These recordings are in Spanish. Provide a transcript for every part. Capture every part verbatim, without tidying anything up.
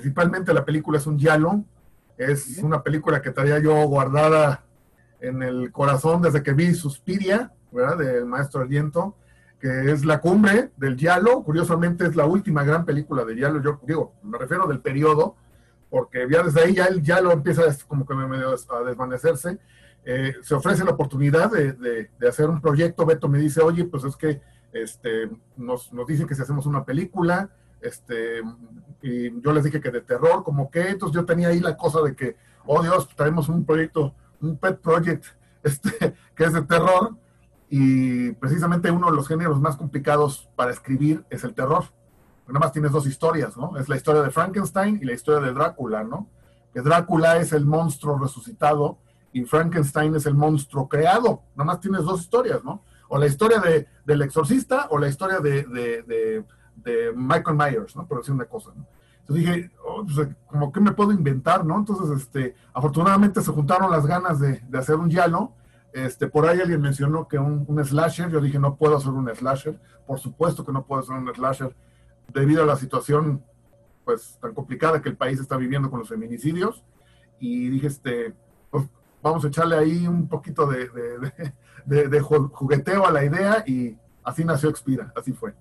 principalmente la película es un giallo, es una película que traía yo guardada en el corazón desde que vi Suspiria, ¿verdad? Del maestro Argento, que es la cumbre del giallo. Curiosamente es la última gran película de giallo, yo digo, me refiero del periodo, porque ya desde ahí ya el giallo empieza como que medio a desvanecerse. Eh, se ofrece la oportunidad de, de, de hacer un proyecto. Beto me dice, oye, pues es que este, nos, nos dicen que si hacemos una película, este, y yo les dije que de terror, como que, entonces yo tenía ahí la cosa de que, oh Dios, traemos un proyecto, un pet project, este, que es de terror, y precisamente uno de los géneros más complicados para escribir es el terror. Nada más tienes dos historias, ¿no? Es la historia de Frankenstein y la historia de Drácula, ¿no? Que Drácula es el monstruo resucitado y Frankenstein es el monstruo creado. Nada más tienes dos historias, ¿no? O la historia de, del exorcista o la historia de, de, de, de Michael Myers, ¿no? Por decir una cosa, ¿no? Entonces dije, oh, pues, como que me puedo inventar, ¿no? Entonces, este, afortunadamente se juntaron las ganas de, de hacer un giallo. Este, por ahí alguien mencionó que un, un slasher. Yo dije, no puedo hacer un slasher. Por supuesto que no puedo hacer un slasher debido a la situación pues tan complicada que el país está viviendo con los feminicidios. Y dije, este, pues, vamos a echarle ahí un poquito de, de, de, de, de jugueteo a la idea, y así nació Expira, así fue.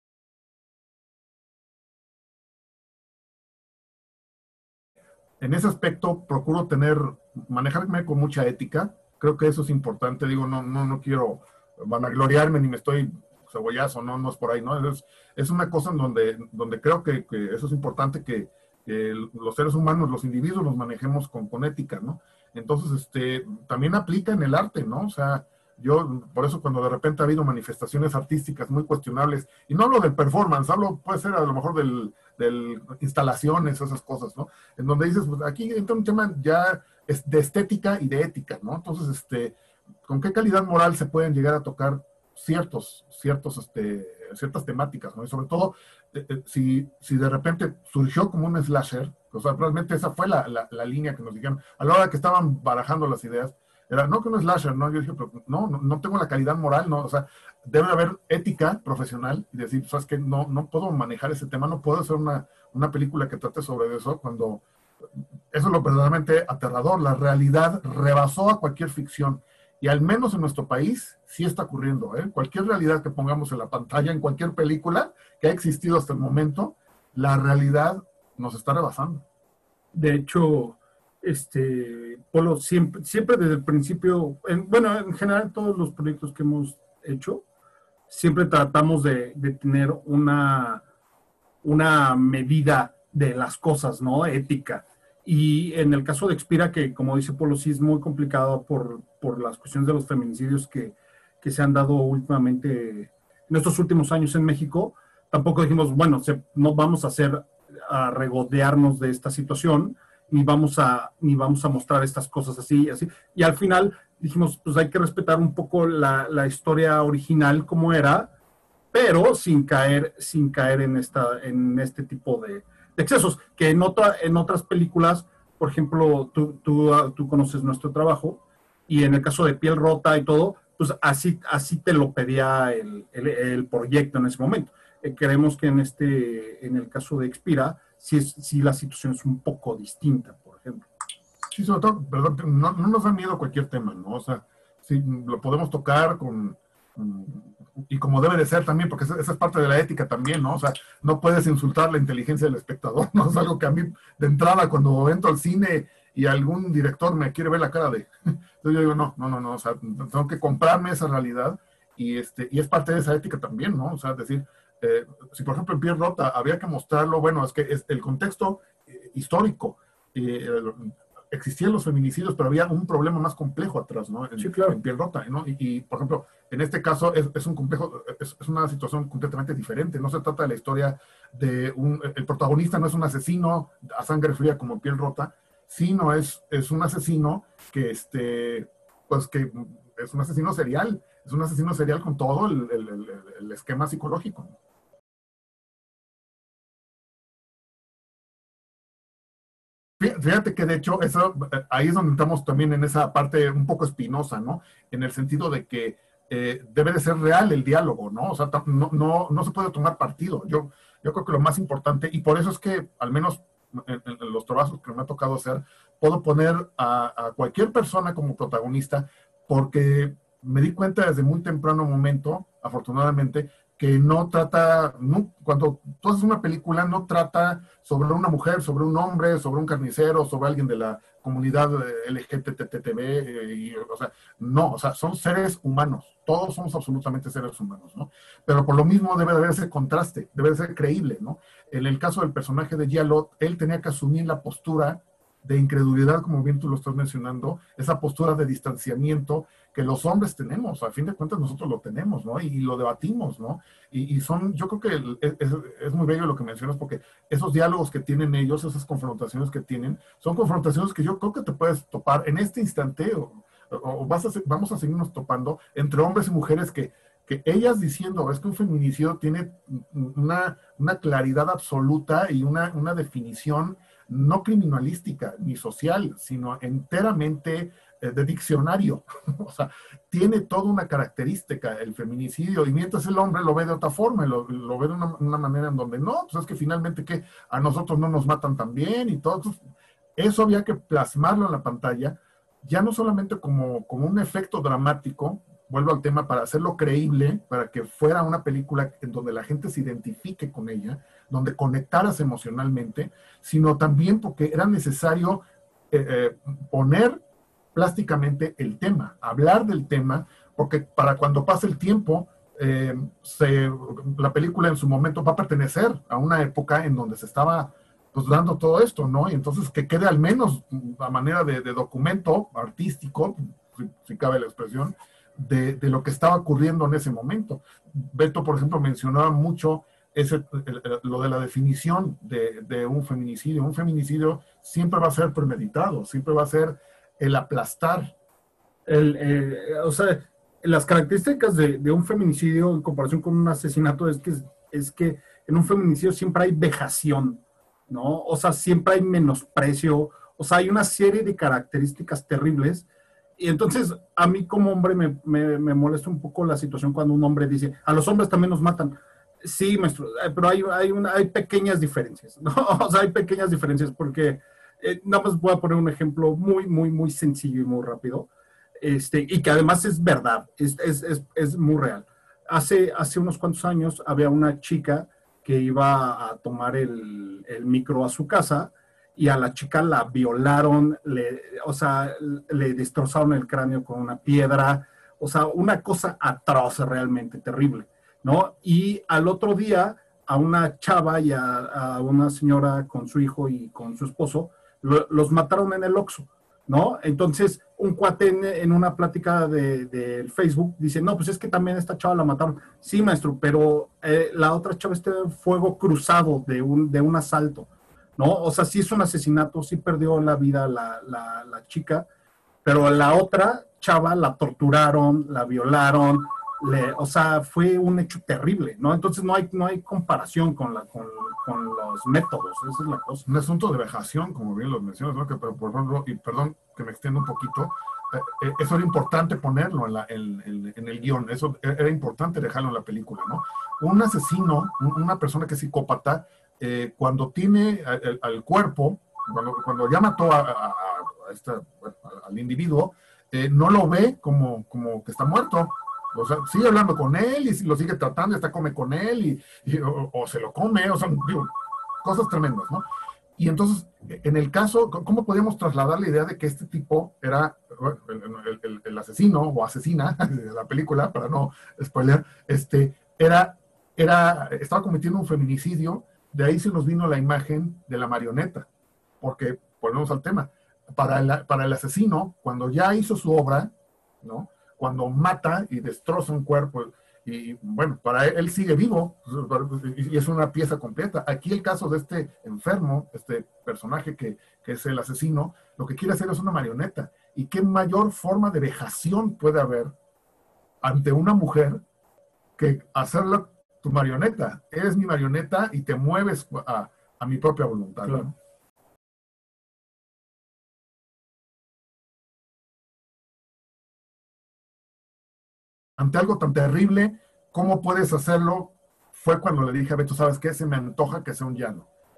En ese aspecto procuro tener, manejarme con mucha ética. Creo que eso es importante. Digo, no, no, no quiero vanagloriarme ni me estoy cebollazo, no, no es por ahí, ¿no? Es, es una cosa en donde, donde creo que, que eso es importante, que, que los seres humanos, los individuos, los manejemos con, con ética, ¿no? Entonces, este, también aplica en el arte, ¿no? O sea, yo, por eso cuando de repente ha habido manifestaciones artísticas muy cuestionables, y no hablo del performance, hablo, puede ser a lo mejor del, del instalaciones, esas cosas, ¿no? En donde dices, pues aquí entra un tema ya de estética y de ética, ¿no? Entonces, este, ¿con qué calidad moral se pueden llegar a tocar ciertos, ciertos, este, ciertas temáticas, ¿no? Y sobre todo, eh, eh, si, si de repente surgió como un slasher, o sea, realmente esa fue la, la, la línea que nos dijeron, a la hora que estaban barajando las ideas, era, no que un slasher, ¿no? Yo dije, pero no, no, no tengo la calidad moral, ¿no? O sea, debe haber ética profesional y decir, sabes que no, no puedo manejar ese tema, no puedo hacer una, una película que trate sobre eso, cuando eso es lo verdaderamente aterrador. La realidad rebasó a cualquier ficción. Y al menos en nuestro país sí está ocurriendo, ¿eh? Cualquier realidad que pongamos en la pantalla, en cualquier película que ha existido hasta el momento, la realidad nos está rebasando. De hecho, este, Polo, siempre, siempre desde el principio, en, bueno, en general todos los proyectos que hemos hecho, siempre tratamos de, de tener una, una medida de las cosas, ¿no? Ética. Y en el caso de Expira, que como dice Polo, sí es muy complicado por, por las cuestiones de los feminicidios que, que se han dado últimamente, en estos últimos años en México, tampoco dijimos, bueno, se, no vamos a hacer, a regodearnos de esta situación, ni vamos a, ni vamos a mostrar estas cosas así, así. Y al final dijimos, pues hay que respetar un poco la, la historia original como era, pero sin caer, sin caer en, esta, en este tipo de, de excesos, que en, otra, en otras películas, por ejemplo, tú, tú, tú conoces nuestro trabajo, y en el caso de Piel Rota y todo, pues así, así te lo pedía el, el, el proyecto en ese momento. Eh, creemos que en, este, en el caso de Expira, sí, es, sí la situación es un poco distinta, por ejemplo. Sí, sobre todo, perdón, no, no nos da miedo cualquier tema, ¿no? O sea, sí, lo podemos tocar con, con y como debe de ser también, porque esa es parte de la ética también, ¿no? O sea, no puedes insultar la inteligencia del espectador, ¿no? Es algo que a mí, de entrada, cuando entro al cine y algún director me quiere ver la cara de... Entonces yo digo, no, no, no, no, o sea, tengo que comprarme esa realidad, y, este, y es parte de esa ética también, ¿no? O sea, decir, eh, si por ejemplo en Piel Rota había que mostrarlo, bueno, es que es el contexto eh, histórico, eh, existían los feminicidios, pero había un problema más complejo atrás, ¿no? En, sí, claro. En Piel Rota, ¿no? Y, y, por ejemplo, en este caso es, es un complejo, es, es, una situación completamente diferente. No se trata de la historia de un, el protagonista no es un asesino a sangre fría como en Piel Rota, sino es, es un asesino que, este, pues que es un asesino serial, es un asesino serial con todo el, el, el, el esquema psicológico. Fíjate que de hecho eso, ahí es donde entramos también en esa parte un poco espinosa, ¿no? En el sentido de que eh, debe de ser real el diálogo, ¿no? O sea, no, no, no se puede tomar partido. Yo, yo creo que lo más importante, y por eso es que al menos en, en los trabajos que me ha tocado hacer, puedo poner a, a cualquier persona como protagonista, porque me di cuenta desde muy temprano momento, afortunadamente, que no trata, no, cuando tú haces una película, no trata sobre una mujer, sobre un hombre, sobre un carnicero, sobre alguien de la comunidad L G B T B, eh, y, o sea, no, o sea, son seres humanos, todos somos absolutamente seres humanos, ¿no? Pero por lo mismo debe de haber ese contraste, debe de ser creíble, ¿no? En el caso del personaje de Giallo, él tenía que asumir la postura de incredulidad, como bien tú lo estás mencionando, esa postura de distanciamiento que los hombres tenemos, a fin de cuentas nosotros lo tenemos, ¿no? Y, y lo debatimos, ¿no? Y, y son, yo creo que es, es, muy bello lo que mencionas, porque esos diálogos que tienen ellos, esas confrontaciones que tienen, son confrontaciones que yo creo que te puedes topar en este instante, o, o vas a, vamos a seguirnos topando entre hombres y mujeres que, que ellas diciendo, es que un feminicidio tiene una, una claridad absoluta y una, una definición no criminalística ni social, sino enteramente eh, de diccionario. O sea, tiene toda una característica el feminicidio, y mientras el hombre lo ve de otra forma, lo, lo ve de una, una manera en donde no, pues es que finalmente que a nosotros no nos matan tan bien y todo. Entonces, eso había que plasmarlo en la pantalla, ya no solamente como, como un efecto dramático, vuelvo al tema, para hacerlo creíble, para que fuera una película en donde la gente se identifique con ella, donde conectaras emocionalmente, sino también porque era necesario eh, eh, poner plásticamente el tema, hablar del tema, porque para cuando pase el tiempo, eh, se, la película en su momento va a pertenecer a una época en donde se estaba pues dando todo esto, ¿no? Y entonces que quede al menos a manera de, de documento artístico, si, si cabe la expresión, de, de lo que estaba ocurriendo en ese momento. Beto, por ejemplo, mencionaba mucho ese, el, el, lo de la definición de, de un feminicidio. Un feminicidio siempre va a ser premeditado, siempre va a ser el aplastar. El, eh, o sea, las características de, de un feminicidio en comparación con un asesinato es que, es que en un feminicidio siempre hay vejación, ¿no? O sea, siempre hay menosprecio, o sea, hay una serie de características terribles. Y entonces, a mí como hombre me, me, me molesta un poco la situación cuando un hombre dice, a los hombres también nos matan. Sí, maestro, pero hay, hay, una, hay pequeñas diferencias, ¿no? O sea, hay pequeñas diferencias porque, eh, nada más voy a poner un ejemplo muy, muy, muy sencillo y muy rápido, este, y que además es verdad, es, es, es, es muy real. Hace, hace unos cuantos años había una chica que iba a tomar el, el micro a su casa, y a la chica la violaron, le, o sea, le destrozaron el cráneo con una piedra, o sea, una cosa atroz, realmente terrible, ¿no? Y al otro día, a una chava y a, a una señora con su hijo y con su esposo, lo, los mataron en el Oxxo, ¿no? Entonces, un cuate en, en una plática de, de Facebook dice, no, pues es que también esta chava la mataron. Sí, maestro, pero eh, la otra chava está en fuego cruzado de un, de un asalto, ¿no? O sea, sí es un asesinato, sí perdió la vida la, la, la chica, pero la otra chava la torturaron, la violaron, le, o sea, fue un hecho terrible, ¿no? Entonces no hay, no hay comparación con, la, con, con los métodos, esa es la cosa. Un asunto de vejación, como bien lo mencionas, ¿no? Que, pero por ejemplo, y perdón que me extienda un poquito, eh, eso era importante ponerlo en, la, en, en, en el guión, eso era importante dejarlo en la película, ¿no? Un asesino, una persona que es psicópata, eh, cuando tiene al, al cuerpo, cuando, cuando ya mató a, a, a esta, bueno, al individuo, eh, no lo ve como, como que está muerto. O sea, sigue hablando con él y lo sigue tratando, está come con él y, y o, o, se lo come, o sea, digo, cosas tremendas, ¿no? Y entonces, en el caso, ¿cómo podíamos trasladar la idea de que este tipo era bueno, el, el, el, asesino o asesina de la película, para no spoiler, este, era, era, estaba cometiendo un feminicidio? De ahí se nos vino la imagen de la marioneta, porque, volvemos al tema, para el, para el asesino, cuando ya hizo su obra, ¿no? Cuando mata y destroza un cuerpo, y bueno, para él, él sigue vivo, y es una pieza completa. Aquí el caso de este enfermo, este personaje que, que es el asesino, lo que quiere hacer es una marioneta. ¿Y qué mayor forma de vejación puede haber ante una mujer que hacerla tu marioneta? Eres mi marioneta y te mueves a, a mi propia voluntad, claro, ¿no? Ante algo tan terrible, ¿cómo puedes hacerlo? Fue cuando le dije a Beto, ¿sabes qué? Se me antoja que sea un llano.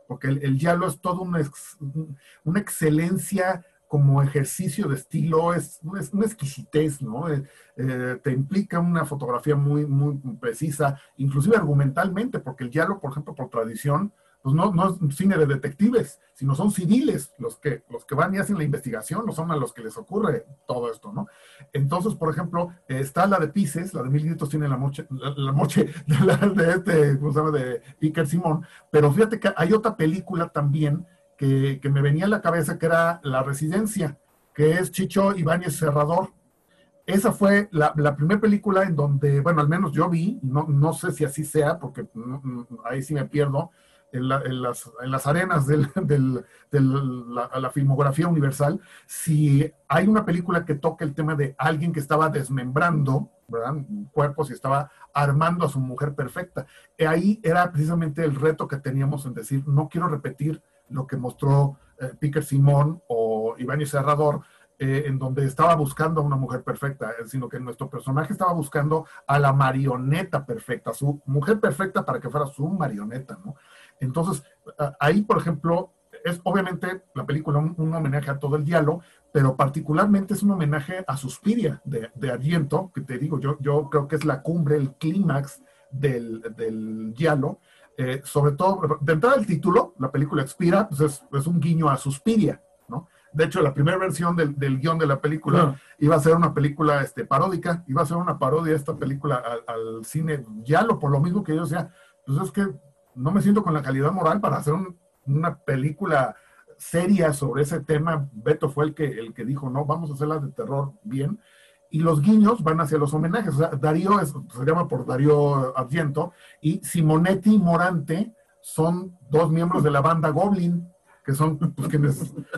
porque el, el giallo es todo una, ex, una excelencia como ejercicio de estilo, es, es una exquisitez, ¿no? Eh, eh, te implica una fotografía muy, muy precisa, inclusive argumentalmente, porque el giallo, por ejemplo, por tradición, pues no, no es cine de detectives, sino son civiles los que, los que van y hacen la investigación, no son a los que les ocurre todo esto, ¿no? Entonces, por ejemplo, eh, está la de Pisces, la de Mil Gritos tiene la moche, la, la moche de, la, de este, ¿cómo se llama?, de Iker Simón, pero fíjate que hay otra película también que, que me venía a la cabeza, que era La Residencia, que es Chicho Ibáñez Serrador. Esa fue la, la primera película en donde, bueno, al menos yo vi, no, no sé si así sea, porque no, no, ahí sí me pierdo, en, la, en, las, en las arenas de del, del, la, la filmografía universal, si hay una película que toca el tema de alguien que estaba desmembrando, ¿verdad?, cuerpos y estaba armando a su mujer perfecta. Y ahí era precisamente el reto que teníamos en decir, no quiero repetir lo que mostró eh, Iker Simón o Ibáñez Serrador, Eh, en donde estaba buscando a una mujer perfecta, sino que nuestro personaje estaba buscando a la marioneta perfecta, a su mujer perfecta para que fuera su marioneta, ¿no? Entonces, ahí, por ejemplo, es obviamente la película un, un homenaje a todo el giallo, pero particularmente es un homenaje a Suspiria de, de Argento, que te digo, yo, yo creo que es la cumbre, el clímax del, del giallo. Eh, sobre todo, de entrada el título, la película Expira, pues es, es un guiño a Suspiria, ¿no? De hecho, la primera versión del, del guión de la película no. iba a ser una película este, paródica, iba a ser una parodia de esta película al, al cine giallo, por lo mismo que yo decía, pues es que no me siento con la calidad moral para hacer un, una película seria sobre ese tema. Beto fue el que, el que dijo, no, vamos a hacerla de terror bien, y los guiños van hacia los homenajes. O sea, Darío es, se llama por Darío Argento, y Simonetti y Morante son dos miembros de la banda Goblin, que son pues, quienes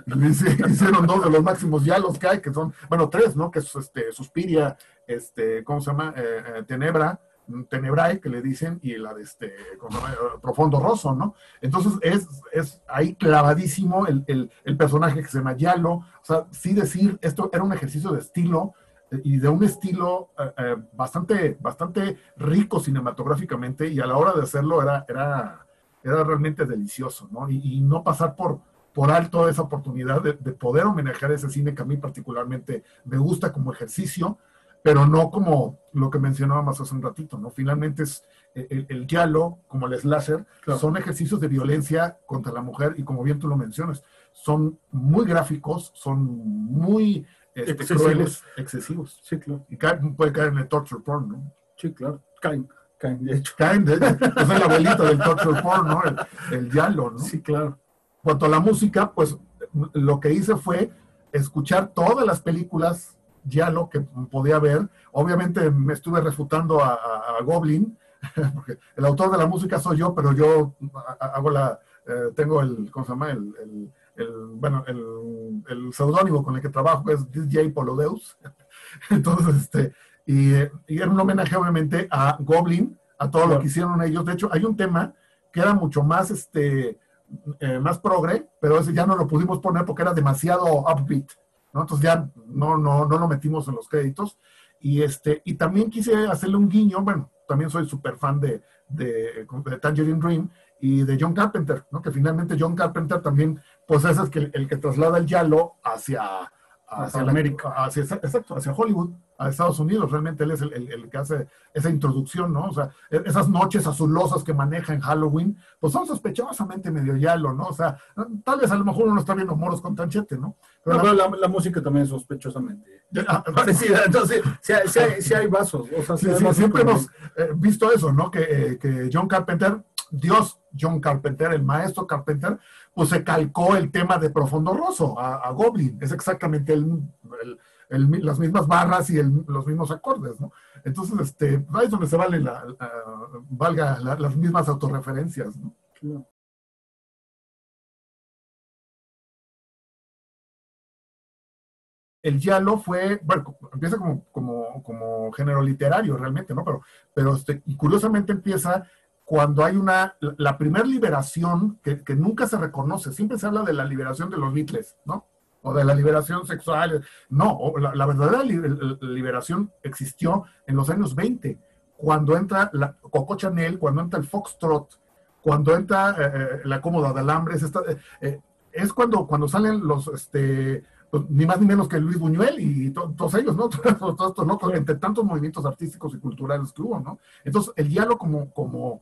hicieron dos de los máximos giallos que hay, que son, bueno, tres, ¿no? Que es este, Suspiria, este, ¿cómo se llama? Eh, eh, Tenebra, Tenebrae, que le dicen, y la de este, ¿cómo se llama? Profondo Rosso, ¿no? Entonces es, es ahí clavadísimo el, el, el personaje que se llama giallo. O sea, sí decir, esto era un ejercicio de estilo, eh, y de un estilo eh, eh, bastante, bastante rico cinematográficamente, y a la hora de hacerlo era... era era realmente delicioso, ¿no? Y, y no pasar por, por alto esa oportunidad de, de poder homenajear ese cine que a mí particularmente me gusta como ejercicio, pero no como lo que mencionábamos hace un ratito, ¿no? Finalmente es el, el giallo, como el slasher, claro, son ejercicios de violencia contra la mujer, y como bien tú lo mencionas, son muy gráficos, son muy este, excesivos. crueles, excesivos. Sí, claro. Y cae, puede caer en el torture porn, ¿no? Sí, claro, caen. Caen, de hecho. Caen, de hecho. Es el abuelito del torture porn, ¿no? El, el giallo, ¿no? Sí, claro. Cuanto a la música, pues lo que hice fue escuchar todas las películas giallo que podía ver. Obviamente me estuve refutando a, a, a Goblin, porque el autor de la música soy yo, pero yo hago la, eh, tengo el, ¿cómo se llama? El, el, el bueno, el, el seudónimo con el que trabajo es D J Polodeus. Entonces, este... Y, y era un homenaje obviamente a Goblin, a todo claro. lo que hicieron ellos. De hecho, hay un tema que era mucho más, este, eh, más progre, pero ese ya no lo pudimos poner porque era demasiado upbeat, ¿no? Entonces ya no, no, no lo metimos en los créditos. Y, este, y también quise hacerle un guiño, bueno, también soy súper fan de, de, de Tangerine Dream y de John Carpenter, ¿no? Que finalmente John Carpenter también, pues ese es el, el que traslada el giallo hacia... hacia la, América, hacia, exacto, hacia Hollywood, a Estados Unidos. Realmente él es el, el, el que hace esa introducción, ¿no? O sea, esas noches azulosas que maneja en Halloween, pues son sospechosamente medio giallo, ¿no? O sea, tal vez a lo mejor uno está viendo Moros con Tanchete, ¿no? Pero, no, la, pero la, la música también es sospechosamente parecida, entonces, si hay, si hay, si hay vasos. O sea, si sí, sí, siempre hemos eh, visto eso, ¿no? Que, eh, que John Carpenter, Dios John Carpenter, el maestro Carpenter, pues se calcó el tema de Profondo Rosso a, a Goblin. Es exactamente el, el, el, las mismas barras y el, los mismos acordes, ¿no? Entonces, este, ahí es donde se vale la, la, valga la, las mismas autorreferencias, ¿no? Claro. El giallo fue, bueno, empieza como, como, como género literario realmente, ¿no? Pero, pero este, y curiosamente empieza cuando hay una, la primera liberación que, que nunca se reconoce. Siempre se habla de la liberación de los Beatles, ¿no? O de la liberación sexual. No, la, la verdadera liberación existió en los años veinte, cuando entra la Coco Chanel, cuando entra el Foxtrot, cuando entra eh, eh, la cómoda de alambres, esta, eh, eh, es cuando, cuando salen los, este, pues, ni más ni menos que Luis Buñuel y to, todos ellos, ¿no? Todos estos, ¿no? Entre tantos movimientos artísticos y culturales que hubo, ¿no? Entonces, el diálogo como, como,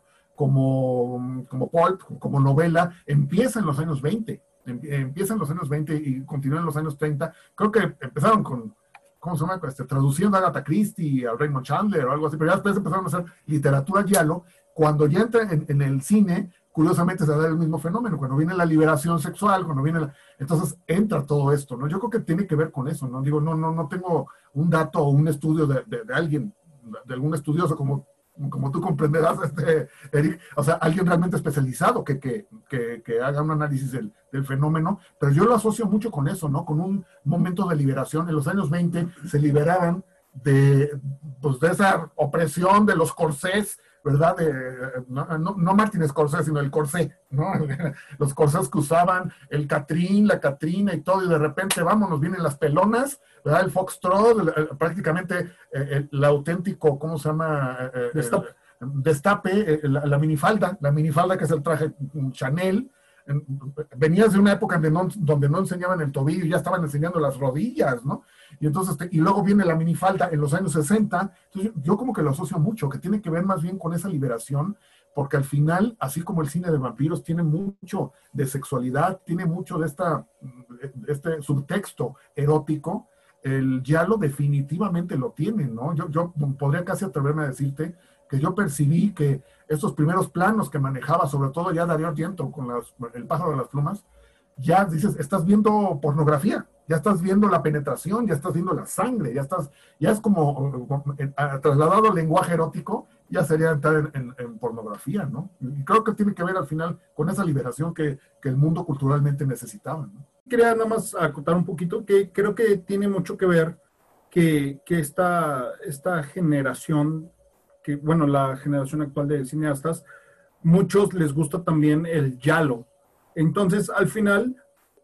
como, como pulp, como novela, empieza en los años veinte, empieza en los años veinte y continúa en los años treinta. Creo que empezaron con, ¿cómo se llama? Este, traduciendo a Agatha Christie, a Raymond Chandler o algo así, pero ya después empezaron a hacer literatura giallo. Cuando ya entra en, en el cine, curiosamente se da el mismo fenómeno, cuando viene la liberación sexual, cuando viene la, entonces entra todo esto, ¿no? Yo creo que tiene que ver con eso, ¿no? Digo, no, no, no tengo un dato o un estudio de, de, de alguien, de algún estudioso como, como tú comprenderás, este, Eric, o sea, alguien realmente especializado que, que, que, que haga un análisis del, del fenómeno, pero yo lo asocio mucho con eso, ¿no? Con un momento de liberación. En los años veinte se liberaban de, pues, de esa opresión de los corsés, ¿verdad? De, no, no, no Martin Scorsese, sino el corsé, ¿no? Los corsés que usaban, el Catrín, la Catrina y todo, y de repente, vamos, nos vienen las pelonas, ¿verdad? El foxtrot, el, el, prácticamente eh, el, el auténtico, ¿cómo se llama? Eh, Destape. El, destape, eh, la, la minifalda, la minifalda que es el traje Chanel. Venías de una época donde no, donde no enseñaban el tobillo, ya estaban enseñando las rodillas, ¿no? Y entonces, y luego viene la minifalda en los años sesenta. Entonces, yo, yo como que lo asocio mucho, que tiene que ver más bien con esa liberación, porque al final, así como el cine de vampiros tiene mucho de sexualidad, tiene mucho de esta, este subtexto erótico, el giallo definitivamente lo tiene, ¿no? Yo, yo podría casi atreverme a decirte que yo percibí que estos primeros planos que manejaba, sobre todo ya Dario Argento con las, el pájaro de las plumas, ya dices, estás viendo pornografía, ya estás viendo la penetración, ya estás viendo la sangre, ya estás, ya es como, como trasladado al lenguaje erótico, ya sería entrar en, en, en pornografía, ¿no? Y creo que tiene que ver al final con esa liberación que, que el mundo culturalmente necesitaba, ¿no? Quería nada más acotar un poquito que creo que tiene mucho que ver que, que esta, esta generación, que bueno, la generación actual de cineastas, muchos les gusta también el giallo. Entonces, al final,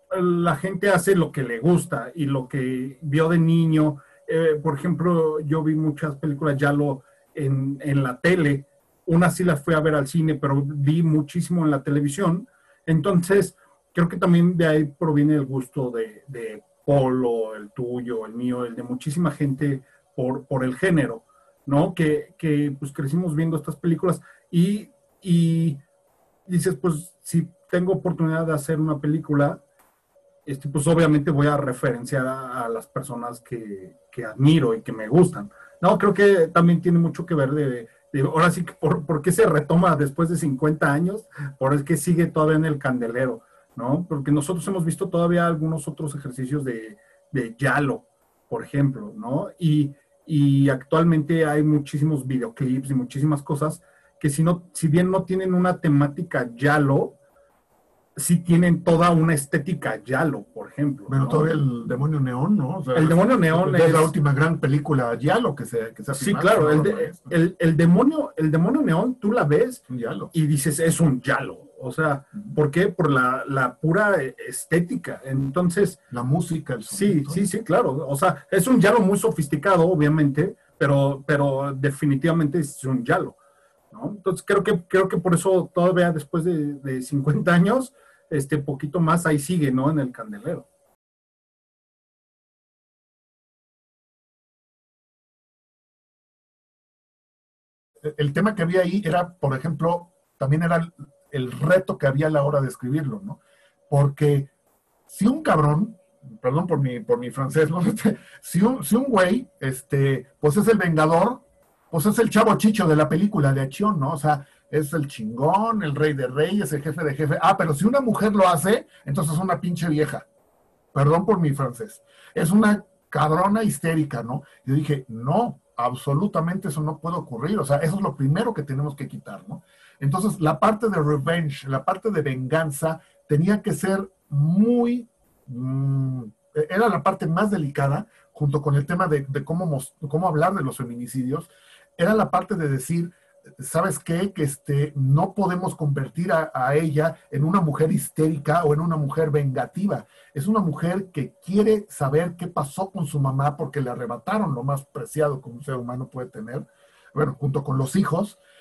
la gente hace lo que le gusta y lo que vio de niño. Eh, por ejemplo, yo vi muchas películas giallo en, en la tele. Una sí las fui a ver al cine, pero vi muchísimo en la televisión. Entonces, creo que también de ahí proviene el gusto de, de Polo, el tuyo, el mío, el de muchísima gente por, por el género, ¿no? Que, que pues crecimos viendo estas películas y, y dices, pues si tengo oportunidad de hacer una película, este, pues obviamente voy a referenciar a, a las personas que, que admiro y que me gustan. No, creo que también tiene mucho que ver de, de ahora sí que por, por qué se retoma después de cincuenta años, por el que sigue todavía en el candelero, ¿no? Porque nosotros hemos visto todavía algunos otros ejercicios de, de giallo, por ejemplo, ¿no? Y, y actualmente hay muchísimos videoclips y muchísimas cosas que si, no, si bien no tienen una temática giallo, sí tienen toda una estética giallo, por ejemplo. Bueno, ¿no? todavía el Demonio Neón, ¿no? O sea, el Demonio Neón es, es la última gran película giallo que se, que se ha sí, filmado, claro, ¿no? el, de, el, el, demonio, el Demonio Neón, tú la ves y dices, es un giallo. O sea, ¿por qué? Por la, la pura estética. Entonces... La música, el sonido. Sí, sí, sí, claro. O sea, es un giallo muy sofisticado, obviamente, pero, pero definitivamente es un giallo, ¿no? Entonces, creo que, creo que por eso todavía después de, de cincuenta años, este poquito más ahí sigue, ¿no? En el candelero. El tema que había ahí era, por ejemplo, también era el, el reto que había a la hora de escribirlo, ¿no? Porque si un cabrón, perdón por mi, por mi francés, ¿no? si, un, si un güey, este, pues es el vengador, pues es el chavo chicho de la película de acción, ¿no? O sea, es el chingón, el rey de reyes, el jefe de jefe. Ah, pero si una mujer lo hace, entonces es una pinche vieja. Perdón por mi francés. Es una cabrona histérica, ¿no? Yo dije, no, absolutamente eso no puede ocurrir. O sea, eso es lo primero que tenemos que quitar, ¿no? Entonces, la parte de revenge, la parte de venganza, tenía que ser muy... Mmm, era la parte más delicada, junto con el tema de, de cómo, cómo hablar de los feminicidios. Era la parte de decir, ¿sabes qué? Que este, no podemos convertir a, a ella en una mujer histérica o en una mujer vengativa. Es una mujer que quiere saber qué pasó con su mamá porque le arrebataron lo más preciado que un ser humano puede tener, bueno, junto con los hijos.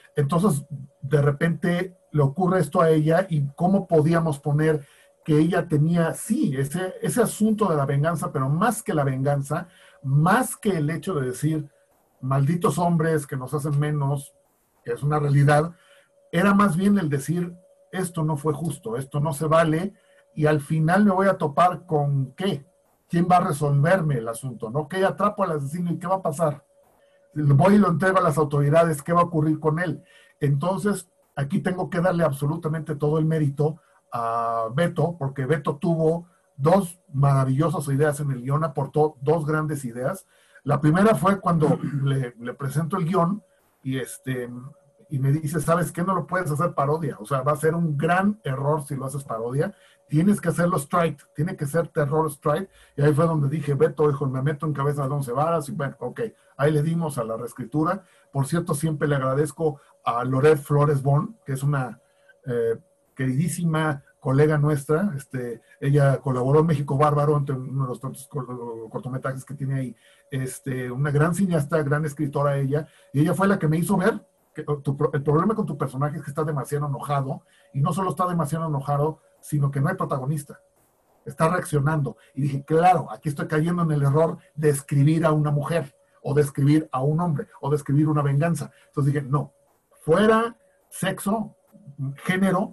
Entonces, de repente le ocurre esto a ella y cómo podíamos poner que ella tenía, sí, ese, ese asunto de la venganza, pero más que la venganza, más que el hecho de decir, malditos hombres que nos hacen menos, que es una realidad, era más bien el decir, esto no fue justo, esto no se vale, y al final me voy a topar con ¿qué? ¿Quién va a resolverme el asunto? ¿No? ¿Qué atrapo al asesino y qué va a pasar? Voy y lo entrego a las autoridades, ¿qué va a ocurrir con él? Entonces, aquí tengo que darle absolutamente todo el mérito a Beto, porque Beto tuvo dos maravillosas ideas en el guión, aportó dos grandes ideas. La primera fue cuando le, le presento el guión y, este, y me dice, ¿sabes qué? No lo puedes hacer parodia, o sea, va a ser un gran error si lo haces parodia, tienes que hacerlo straight, tiene que ser terror straight, y ahí fue donde dije, Beto, hijo, me meto en cabeza de once varas, y bueno, ok, ahí le dimos a la reescritura. Por cierto, siempre le agradezco a Loret Flores Bon, que es una eh, queridísima colega nuestra, este, ella colaboró en México Bárbaro, entre uno de los tantos cortometrajes que tiene ahí, este, una gran cineasta, gran escritora ella, y ella fue la que me hizo ver que tu, el problema con tu personaje es que está demasiado enojado, y no solo está demasiado enojado, sino que no hay protagonista, está reaccionando, y dije, claro, aquí estoy cayendo en el error de escribir a una mujer, o de escribir a un hombre, o de escribir una venganza. Entonces dije, no, fuera sexo, género,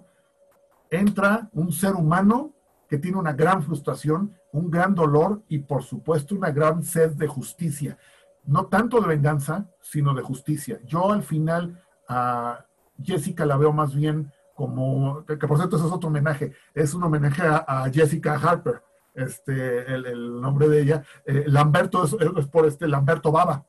entra un ser humano que tiene una gran frustración, un gran dolor y por supuesto una gran sed de justicia. No tanto de venganza, sino de justicia. Yo al final a Jessica la veo más bien como, que, que por cierto ese es otro homenaje, es un homenaje a, a Jessica Harper, este, el, el nombre de ella. Eh, Lamberto es, es por este Lamberto Bava,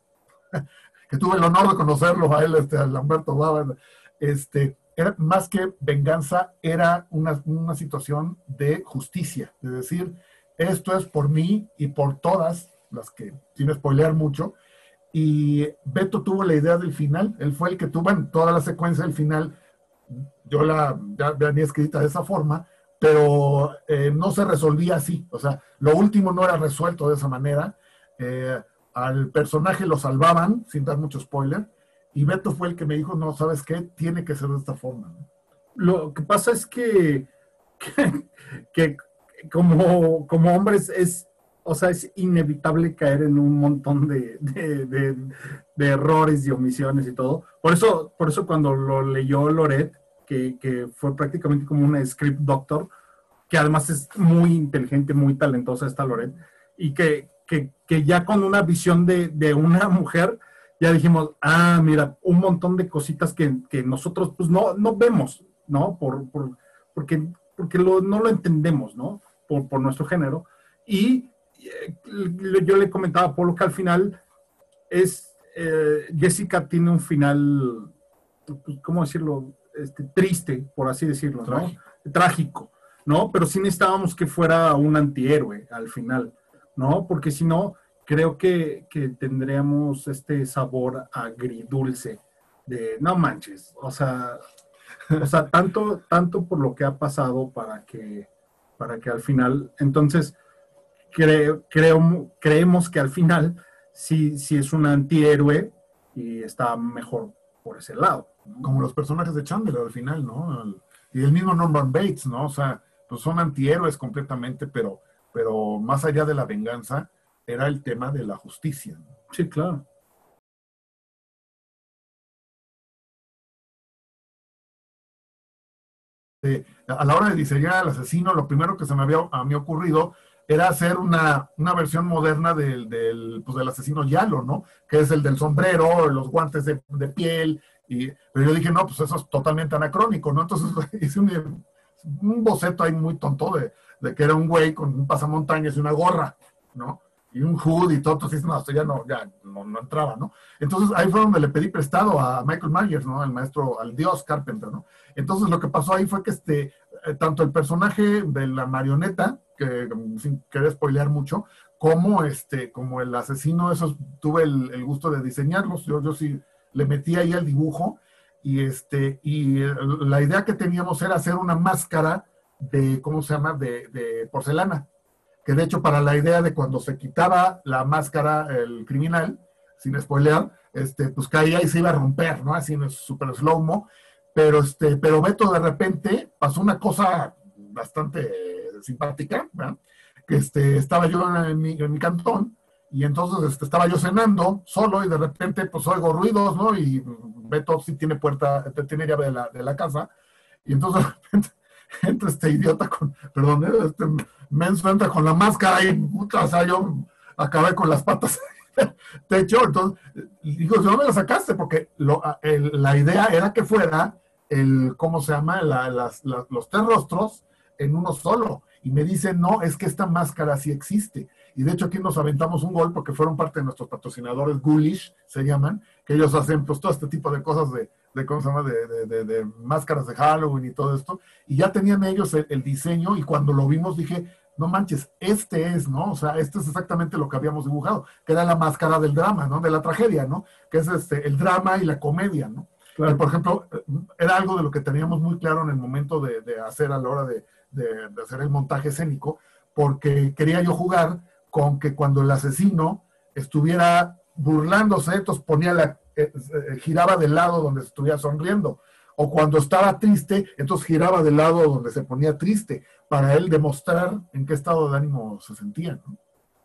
que tuve el honor de conocerlo a él, este, a Lamberto Bava. Este, era, más que venganza, era una, una situación de justicia, de decir, esto es por mí y por todas las que, sin spoilear mucho. Y Beto tuvo la idea del final, él fue el que tuvo, bueno, toda la secuencia del final, yo la ya venía escrita de esa forma, pero eh, no se resolvía así, o sea, lo último no era resuelto de esa manera, eh, al personaje lo salvaban, sin dar mucho spoiler, y Beto fue el que me dijo, no, ¿sabes qué? Tiene que ser de esta forma, ¿no? Lo que pasa es que, que, que como, como hombres es, o sea, es inevitable caer en un montón de, de, de, de errores y omisiones y todo. Por eso, por eso cuando lo leyó Loret, que, que fue prácticamente como una script doctor, que además es muy inteligente, muy talentosa esta Loret, y que, que, que ya con una visión de, de una mujer, ya dijimos, ah, mira, un montón de cositas que, que nosotros pues no, no vemos, ¿no? Por, por, porque porque lo, no lo entendemos, ¿no? Por, por nuestro género. Y eh, yo le comentaba a Polo que al final es, eh, Jessica tiene un final, ¿cómo decirlo? Este, triste, por así decirlo, ¿no? Trágico. Trágico, ¿no? Pero sí necesitábamos que fuera un antihéroe al final, ¿no? Porque si no, creo que, que tendríamos este sabor agridulce de, no manches, o sea, o sea, tanto, tanto por lo que ha pasado para que, para que al final, entonces, cre, creo, creemos que al final sí, sí es un antihéroe y está mejor por ese lado, ¿no? Como los personajes de Chandler al final, ¿no? El, y el mismo Norman Bates, ¿no? O sea, pues son antihéroes completamente, pero, pero más allá de la venganza, era el tema de la justicia, ¿no? Sí, claro. Eh, a la hora de diseñar al asesino, lo primero que se me había a mí ocurrido era hacer una, una versión moderna del, del, pues del asesino Yalo, ¿no? Que es el del sombrero, los guantes de, de piel, y, pero yo dije, no, pues eso es totalmente anacrónico, ¿no? Entonces hice un, un boceto ahí muy tonto de, de que era un güey con un pasamontañas y una gorra, ¿no? Y un hood y todo, entonces no, esto ya no, ya no, no entraba, ¿no? Entonces ahí fue donde le pedí prestado a Michael Myers, ¿no? Al maestro, al dios Carpenter, ¿no? Entonces lo que pasó ahí fue que este, eh, tanto el personaje de la marioneta, que sin querer spoilear mucho, como este, como el asesino, esos tuve el, el gusto de diseñarlos, yo, yo sí le metí ahí al dibujo, y este, y la idea que teníamos era hacer una máscara de, ¿cómo se llama?, de, de porcelana, que de hecho para la idea de cuando se quitaba la máscara el criminal, sin spoilear, este, pues caía y se iba a romper, ¿no? Así en super slow-mo, pero, este, pero Beto de repente pasó una cosa bastante simpática, ¿verdad? Que este, estaba yo en mi, en mi cantón, y entonces este, estaba yo cenando solo, y de repente pues oigo ruidos, ¿no? Y Beto sí tiene puerta, tiene llave de la, de la casa, y entonces de repente entra este idiota con, perdón, este menso entra con la máscara y puta, o sea, yo acabé con las patas techo, entonces digo, ¿de dónde la sacaste? Porque lo, el, la idea era que fuera el, ¿cómo se llama? La, las, la, los tres rostros en uno solo, y me dicen, no, es que esta máscara sí existe, y de hecho aquí nos aventamos un gol porque fueron parte de nuestros patrocinadores, Ghoulish se llaman, que ellos hacen pues todo este tipo de cosas de, de ¿cómo se llama? De, de, de, de máscaras de Halloween y todo esto, y ya tenían ellos el, el diseño, y cuando lo vimos dije, no manches, este es, ¿no? O sea, este es exactamente lo que habíamos dibujado, que era la máscara del drama, ¿no? De la tragedia, ¿no? Que es este, el drama y la comedia, ¿no? Claro. Por ejemplo, era algo de lo que teníamos muy claro en el momento de, de hacer a la hora de, de, de hacer el montaje escénico, porque quería yo jugar con que cuando el asesino estuviera burlándose, entonces ponía la, eh, eh, giraba del lado donde estuviera sonriendo, o cuando estaba triste, entonces giraba del lado donde se ponía triste, para él demostrar en qué estado de ánimo se sentía, ¿no?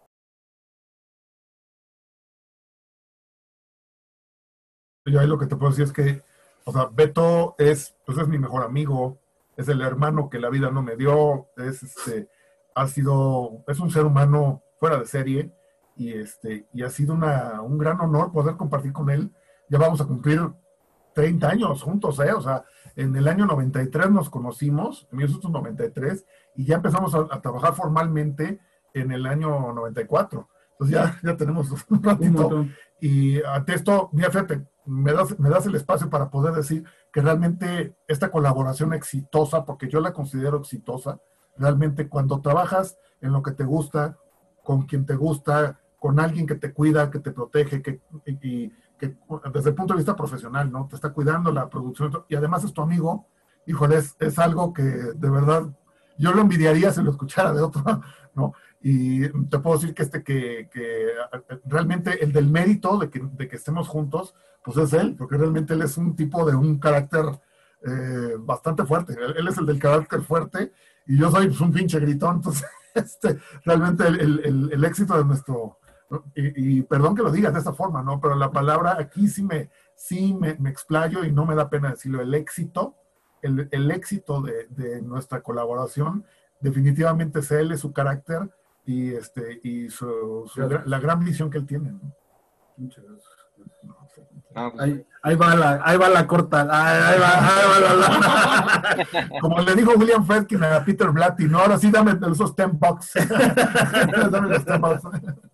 Yo ahí lo que te puedo decir es que, o sea, Beto es, pues es mi mejor amigo, es el hermano que la vida no me dio, es este, ha sido, es un ser humano fuera de serie, y este, y ha sido una, un gran honor poder compartir con él. Ya vamos a cumplir treinta años juntos, ¿eh? O sea, en el año noventa y tres nos conocimos, en mil novecientos noventa y tres, y ya empezamos a, a trabajar formalmente en el año noventa y cuatro. Entonces ya, ya tenemos un ratito. Un y ante esto, mira, fíjate, me das, me das el espacio para poder decir que realmente esta colaboración exitosa, porque yo la considero exitosa, realmente cuando trabajas en lo que te gusta, con quien te gusta, con alguien que te cuida, que te protege, que, y, que desde el punto de vista profesional, ¿no? Te está cuidando la producción, y además es tu amigo, híjole, es, es algo que de verdad yo lo envidiaría si lo escuchara de otro, ¿no? Y te puedo decir que este que, que realmente el del mérito de que, de que estemos juntos, pues es él, porque realmente él es un tipo de un carácter eh, bastante fuerte. Él, él es el del carácter fuerte, y yo soy pues, un pinche gritón. Entonces, este, realmente el, el, el éxito de nuestro, ¿no? y, y perdón que lo digas de esta forma, ¿no? Pero la palabra aquí sí me, sí me, me explayo y no me da pena decirlo, el éxito, el, el éxito de, de nuestra colaboración, definitivamente es él, es su carácter, y este y su, su la gran visión que él tiene, ¿no? Muchas gracias. Ahí, ahí va la, ahí va la corta, ahí, ahí va, ahí va la, la. Como le dijo William Friedkin a Peter Blatty, no, ahora sí dame esos ten bucks. Dame los ten bucks.